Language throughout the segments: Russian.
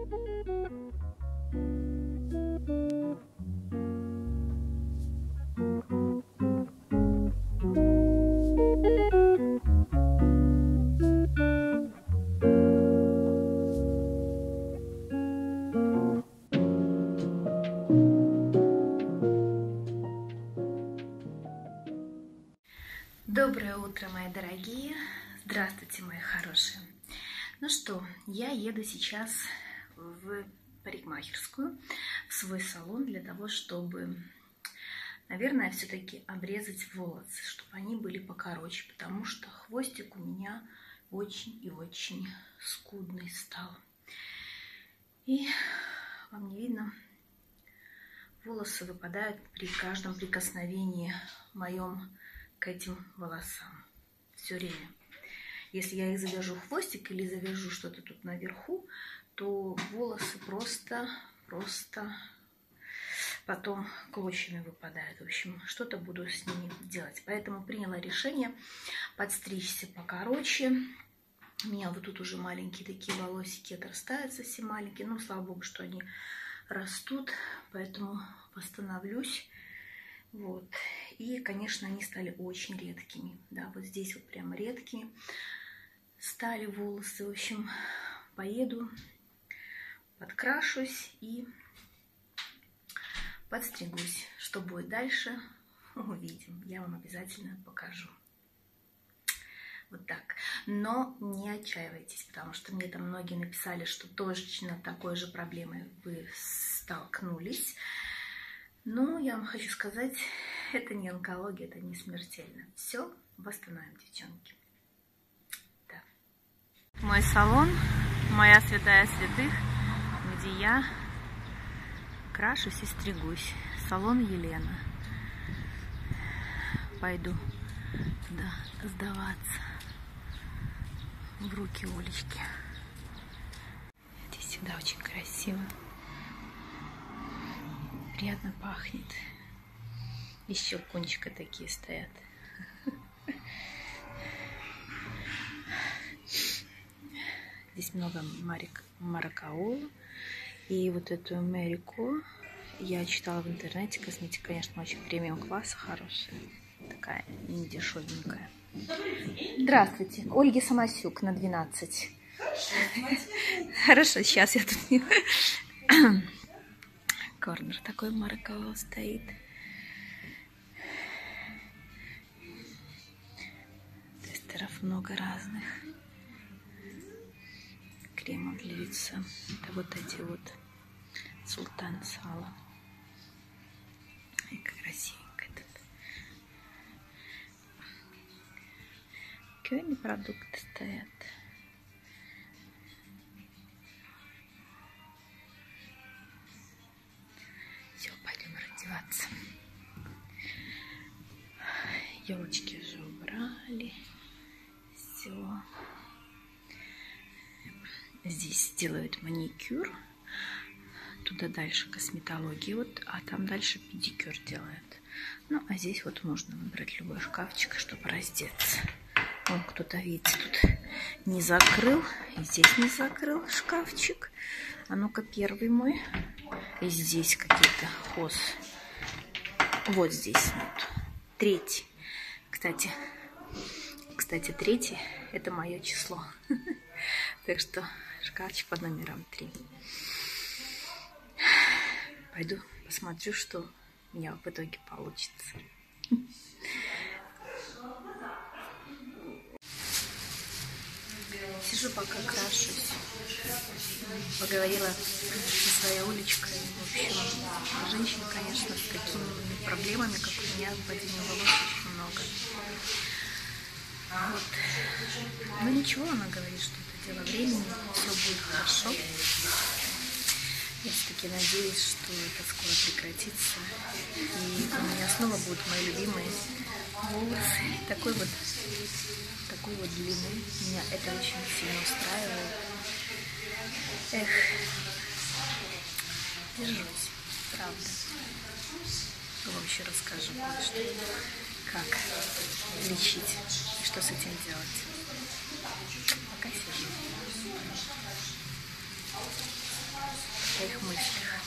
Доброе утро, мои дорогие! Здравствуйте, мои хорошие! Ну что, я еду сейчас в парикмахерскую, в свой салон для того, чтобы, наверное, все-таки обрезать волосы, чтобы они были покороче, потому что хвостик у меня очень и очень скудный стал. И вам не видно, волосы выпадают при каждом прикосновении моем к этим волосам. Все время. Если я их завяжу в хвостик или завяжу что-то тут наверху, то волосы просто потом клочьями выпадают. В общем, что-то буду с ними делать. Поэтому приняла решение подстричься покороче. У меня вот тут уже маленькие такие волосики отрастают, совсем маленькие. Ну, слава богу, что они растут, поэтому восстановлюсь. Вот. И, конечно, они стали очень редкими. Да, вот здесь вот прямо редкие стали волосы. В общем, поеду, подкрашусь и подстригусь. Что будет дальше, увидим. Я вам обязательно покажу. Вот так. Но не отчаивайтесь, потому что мне там многие написали, что точно такой же проблемой вы столкнулись. Но я вам хочу сказать, это не онкология, это не смертельно. Все, восстановим, девчонки. Да. Мой салон, моя святая святых, где я крашусь и стригусь. Салон Елена. Пойду туда сдаваться в руки Олечки. Здесь всегда очень красиво. Приятно пахнет. Еще кончика такие стоят. Здесь много маракаула. И вот эту Мэрико я читала в интернете. Косметика, конечно, очень премиум класса, хорошая. Такая не дешевенькая. Здравствуйте. Ольги Самосюк на 12. Хорошо, сейчас я тут не... Корнер такой маракаула стоит. Тестеров много разных. Кремов для лица. Это вот эти вот Султан Сала. И как красивенько тут. Какие продукты стоят. Все, пойдем раздеваться. Елочки уже убрали. Все. Здесь делают маникюр. Туда дальше косметология. Вот, а там дальше педикюр делают. Ну, а здесь вот можно выбрать любой шкафчик, чтобы раздеться. Вон кто-то, видите, тут не закрыл. И здесь не закрыл шкафчик. А ну-ка, первый мой. И здесь какие-то хоз. Вот здесь нет. Третий. Кстати, третий – это мое число. Так что шкафчик под номером 3. Пойду посмотрю, что у меня в итоге получится. Сижу, пока крашусь. Поговорила со своей Олечкой. В общем, женщин, конечно, с такими проблемами, как у меня, падение волос очень много. Вот. Ну ничего, она говорит, что это дело времени, все будет хорошо. Я все-таки надеюсь, что это скоро прекратится. И у меня снова будут мои любимые волосы. Такой вот длины. Меня это очень сильно устраивает. Эх, держусь, правда. Я вам еще расскажу кое-что, как лечить и что с этим делать. Пока сижу. своих мыслях.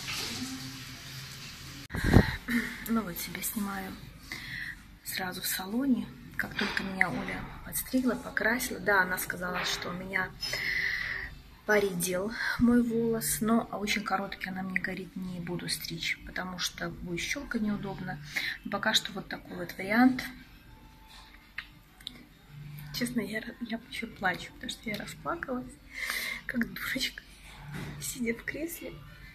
Ну вот себя снимаю сразу в салоне. Как только меня Оля подстригла, покрасила. Да, она сказала, что у меня поредел мой волос, но очень короткий, она мне говорит, не буду стричь, потому что будет щелка неудобно. Но пока что вот такой вот вариант. Честно, я еще плачу, потому что я расплакалась, как дурочка, сидя в кресле.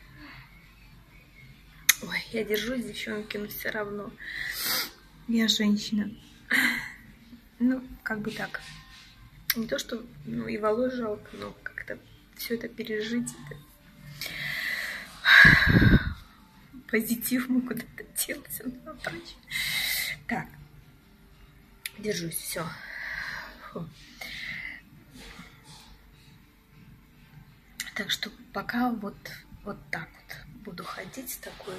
Ой, я держусь, девчонки, но все равно я женщина. Ну, как бы так. Не то, что и волос жалко, но как-то все это пережить, позитив мы куда-то делся, ну, прочее. Так, держусь, все. Так что пока вот так вот буду ходить с такой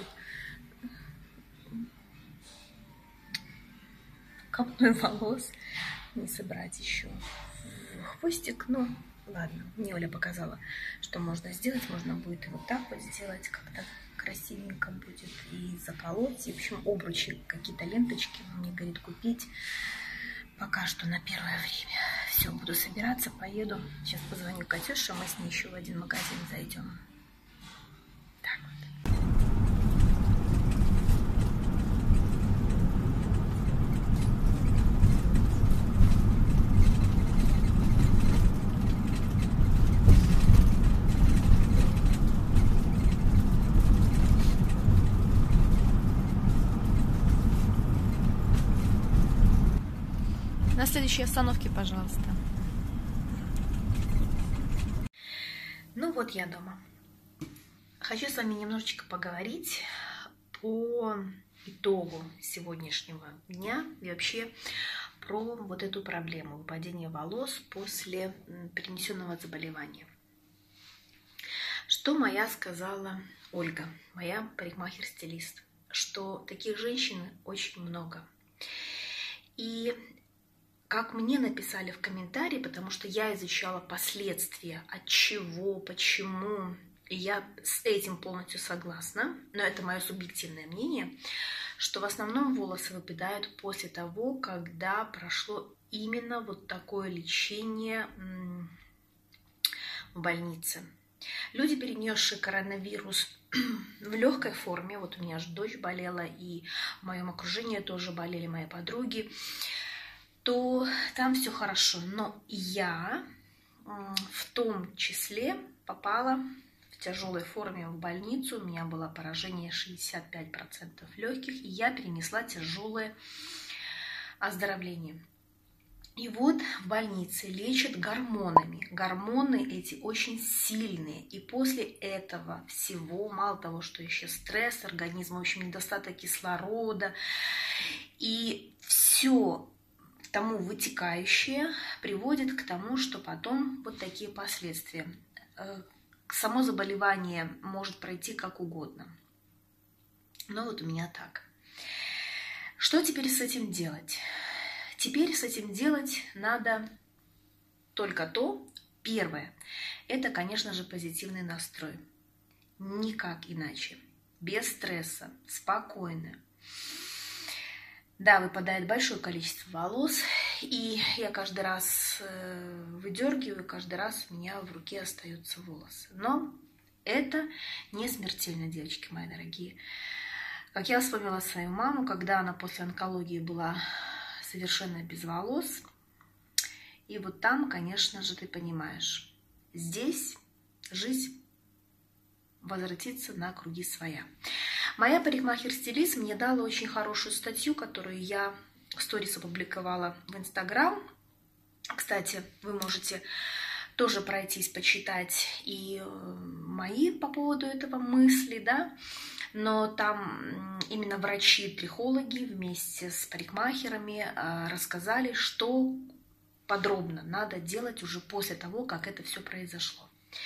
копной волос, не собрать еще хвостик, но ладно, мне Оля показала, что можно сделать, можно будет и вот так вот сделать, как-то красивенько будет, и заколоть, и, в общем, обручи, какие-то ленточки мне, говорит, купить, пока что на первое время. Все, буду собираться, поеду, сейчас позвоню Катюше, мы с ней еще в один магазин зайдем. Так вот. На следующей остановке, пожалуйста. Ну вот я дома. Хочу с вами немножечко поговорить по итогу сегодняшнего дня и вообще про вот эту проблему выпадения волос после перенесенного заболевания. Что моя сказала Ольга, моя парикмахер-стилист, что таких женщин очень много. И как мне написали в комментарии, потому что я изучала последствия, от чего, почему, и я с этим полностью согласна, но это мое субъективное мнение, что в основном волосы выпадают после того, когда прошло именно вот такое лечение в больнице. Люди, перенесшие коронавирус в легкой форме, вот у меня же дочь болела, и в моем окружении тоже болели мои подруги, то там все хорошо. Но я в том числе попала в тяжелой форме в больницу. У меня было поражение 65% легких, и я перенесла тяжелое оздоровление. И вот в больнице лечат гормонами. Гормоны эти очень сильные. И после этого всего, мало того, что еще стресс организма, в общем, недостаток кислорода, и все тому вытекающее приводит к тому, что потом вот такие последствия. Само заболевание может пройти как угодно. Но вот у меня так. Что теперь с этим делать? Теперь с этим делать надо только то. Первое, это, конечно же, позитивный настрой. Никак иначе. Без стресса, спокойно. Да, выпадает большое количество волос, и я каждый раз выдергиваю, каждый раз у меня в руке остаются волосы. Но это не смертельно, девочки мои дорогие. Как я вспомнила свою маму, когда она после онкологии была совершенно без волос, и вот там, конечно же, ты понимаешь, здесь жизнь возвратится на круги своя. Моя парикмахер-стилист мне дала очень хорошую статью, которую я в сторис опубликовала в Инстаграм. Кстати, вы можете тоже пройтись, почитать и мои по поводу этого мысли, да, но там именно врачи-трихологи вместе с парикмахерами рассказали, что подробно надо делать уже после того, как это все произошло.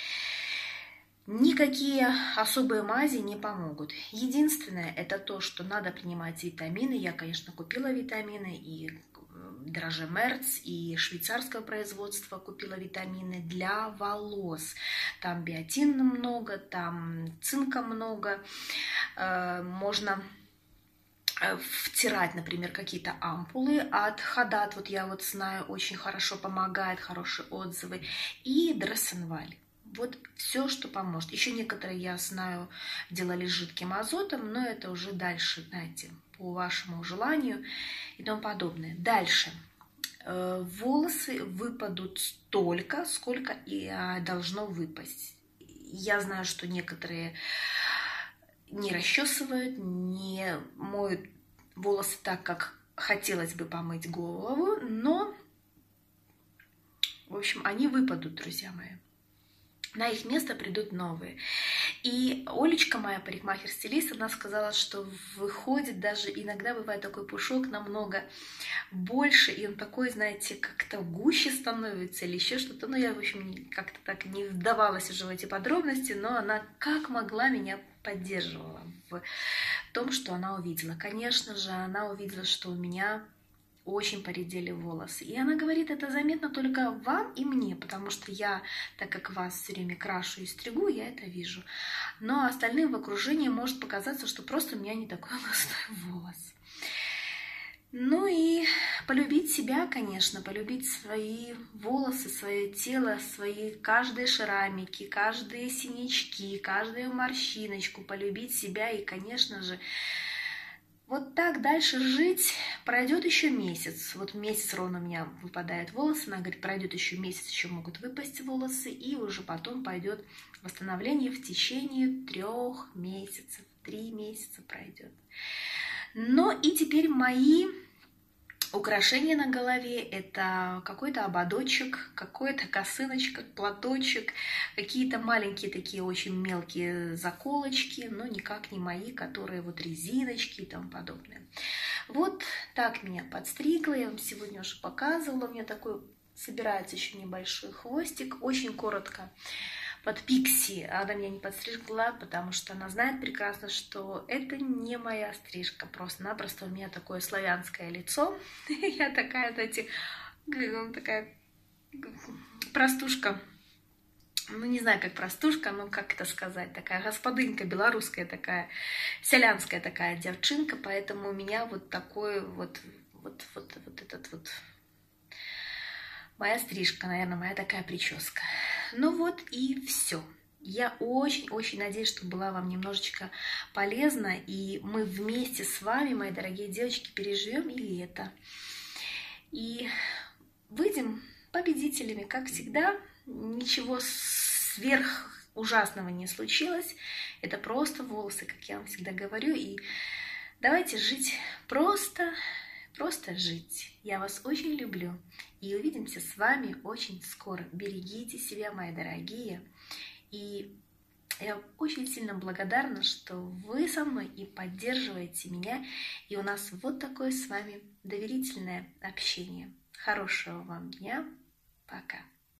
Никакие особые мази не помогут. Единственное, это то, что надо принимать витамины. Я, конечно, купила витамины и драже Мерц и швейцарское производство, купила витамины для волос. Там биотина много, там цинка много. Можно втирать, например, какие-то ампулы от Хадат. Вот я вот знаю, очень хорошо помогает, хорошие отзывы. И Дрессенваль. Вот все, что поможет. Еще некоторые, я знаю, делали с жидким азотом, но это уже дальше, знаете, по вашему желанию и тому подобное. Дальше. Волосы выпадут столько, сколько и должно выпасть. Я знаю, что некоторые не расчесывают, не моют волосы так, как хотелось бы помыть голову, но, в общем, они выпадут, друзья мои. На их место придут новые. И Олечка, моя парикмахер-стилист, она сказала, что выходит даже, иногда бывает такой пушок намного больше, и он такой, знаете, как-то гуще становится или еще что-то. Ну, я, в общем, как-то так не вдавалась уже в эти подробности, но она как могла меня поддерживала в том, что она увидела. Конечно же, она увидела, что у меня очень поредели волосы. И она говорит, это заметно только вам и мне, потому что я, так как вас все время крашу и стригу, я это вижу. Но остальным в окружении может показаться, что просто у меня не такой густой волос. Ну и полюбить себя, конечно, полюбить свои волосы, свое тело, свои каждые шрамики, каждые синячки, каждую морщиночку, полюбить себя и, конечно же, вот так дальше жить. Пройдет еще месяц. Вот месяц ровно у меня выпадают волосы. Она говорит, пройдет еще месяц, еще могут выпасть волосы. И уже потом пойдет восстановление в течение 3 месяцев. 3 месяца пройдет. Но и теперь мои украшения на голове – это какой-то ободочек, какая-то косыночка, платочек, какие-то маленькие такие очень мелкие заколочки, но никак не мои, которые вот резиночки и тому подобное. Вот так меня подстригла, я вам сегодня уже показывала, у меня такой собирается еще небольшой хвостик, очень коротко. Под пикси она меня не подстригла, потому что она знает прекрасно, что это не моя стрижка. Просто-напросто у меня такое славянское лицо. Я такая, знаете, такая простушка. Ну, не знаю, как простушка, но как это сказать. Такая господынка белорусская, такая селянская такая девчинка. Поэтому у меня вот такой вот этот вот... Моя стрижка, наверное, моя такая прическа. Ну вот и все. Я очень-очень надеюсь, что была вам немножечко полезна. И мы вместе с вами, мои дорогие девочки, переживем и лето. И выйдем победителями, как всегда. Ничего сверх ужасного не случилось. Это просто волосы, как я вам всегда говорю. И давайте жить просто жить. Я вас очень люблю. И увидимся с вами очень скоро. Берегите себя, мои дорогие. И я очень сильно благодарна, что вы со мной и поддерживаете меня. И у нас вот такое с вами доверительное общение. Хорошего вам дня. Пока.